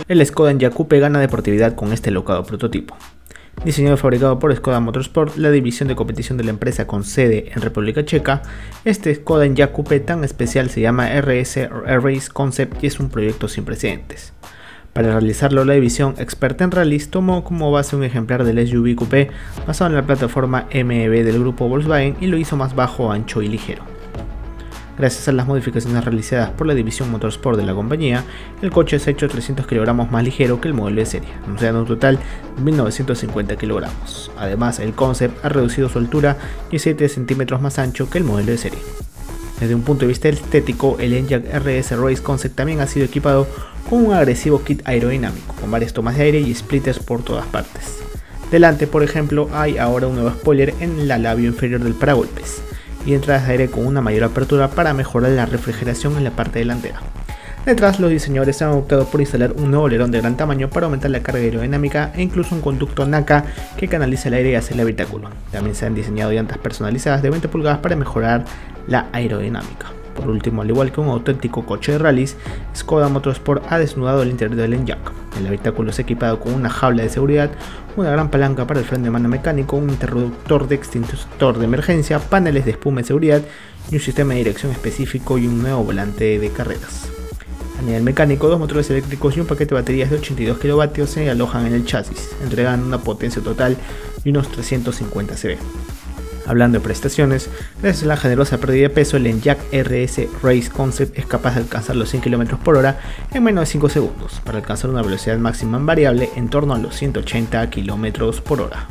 el Škoda Enyaq Coupe gana deportividad con este locado prototipo. Diseñado y fabricado por Škoda Motorsport, la división de competición de la empresa con sede en República Checa, este Škoda Enyaq Coupe tan especial se llama RS Race Concept y es un proyecto sin precedentes. Para realizarlo, la división experta en rallies tomó como base un ejemplar del SUV Coupé basado en la plataforma MEB del grupo Volkswagen y lo hizo más bajo, ancho y ligero. Gracias a las modificaciones realizadas por la división Motorsport de la compañía, el coche es hecho 300 kg más ligero que el modelo de serie, o sea, en un total de 1950 kg. Además, el concept ha reducido su altura y es 7 centímetros más ancho que el modelo de serie. Desde un punto de vista estético, el Enyaq RS Race Concept también ha sido equipado con un agresivo kit aerodinámico, con varias tomas de aire y splitters por todas partes. Delante, por ejemplo, hay ahora un nuevo spoiler en el labio inferior del paragolpes y entradas de aire con una mayor apertura para mejorar la refrigeración en la parte delantera. Detrás, los diseñadores han optado por instalar un nuevo alerón de gran tamaño para aumentar la carga aerodinámica e incluso un conducto NACA que canaliza el aire hacia el habitáculo. También se han diseñado llantas personalizadas de 20 pulgadas para mejorar la aerodinámica. Por último, al igual que un auténtico coche de rallies, Škoda Motorsport ha desnudado el interior del Enyaq. El habitáculo es equipado con una jaula de seguridad, una gran palanca para el freno de mano mecánico, un interruptor de extintor de emergencia, paneles de espuma de seguridad y un sistema de dirección específico y un nuevo volante de carreras. A nivel mecánico, dos motores eléctricos y un paquete de baterías de 82 kW se alojan en el chasis, entregando una potencia total de unos 350 cb. Hablando de prestaciones, gracias a la generosa pérdida de peso, el Enyaq RS Race Concept es capaz de alcanzar los 100 km por hora en menos de 5 segundos, para alcanzar una velocidad máxima variable en torno a los 180 km por hora.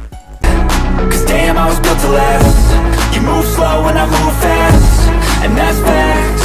Cause damn, I was built to last. You move slow and I move fast, and that's fact.